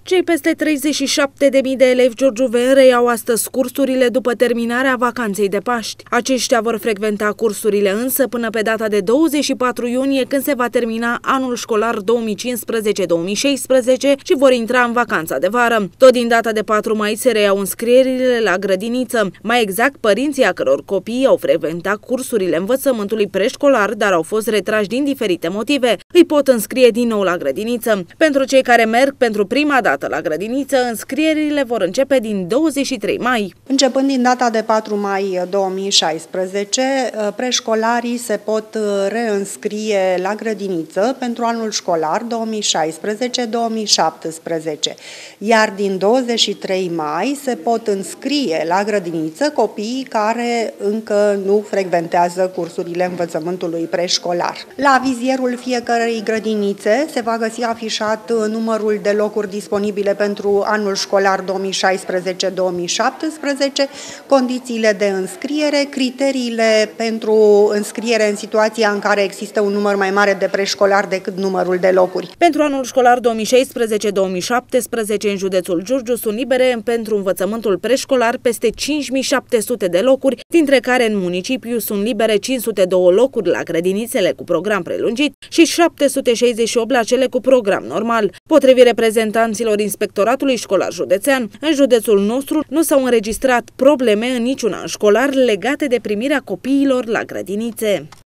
Cei peste 37.000 de elevi giurgiuveni reiau astăzi cursurile după terminarea vacanței de Paști. Aceștia vor frecventa cursurile însă până pe data de 24 iunie, când se va termina anul școlar 2015-2016 și vor intra în vacanța de vară. Tot din data de 4 mai se reiau înscrierile la grădiniță. Mai exact, părinții a căror copii au frecventat cursurile învățământului preșcolar, dar au fost retrași din diferite motive, îi pot înscrie din nou la grădiniță. Pentru cei care merg pentru prima dată la grădiniță, înscrierile vor începe din 23 mai. Începând din data de 4 mai 2016, preșcolarii se pot reînscrie la grădiniță pentru anul școlar 2016-2017, iar din 23 mai se pot înscrie la grădiniță copiii care încă nu frecventează cursurile învățământului preșcolar. La vizierul fiecărei grădinițe se va găsi afișat numărul de locuri disponibile pentru anul școlar 2016-2017, condițiile de înscriere, criteriile pentru înscriere în situația în care există un număr mai mare de preșcolari decât numărul de locuri. Pentru anul școlar 2016-2017 în județul Giurgiu sunt libere pentru învățământul preșcolar peste 5.700 de locuri, dintre care în municipiu sunt libere 502 locuri la grădinițele cu program prelungit și 768 la cele cu program normal. Potrivit reprezentanților Inspectoratului Școlar Județean, în județul nostru nu s-au înregistrat probleme în niciun an școlar legate de primirea copiilor la grădinițe.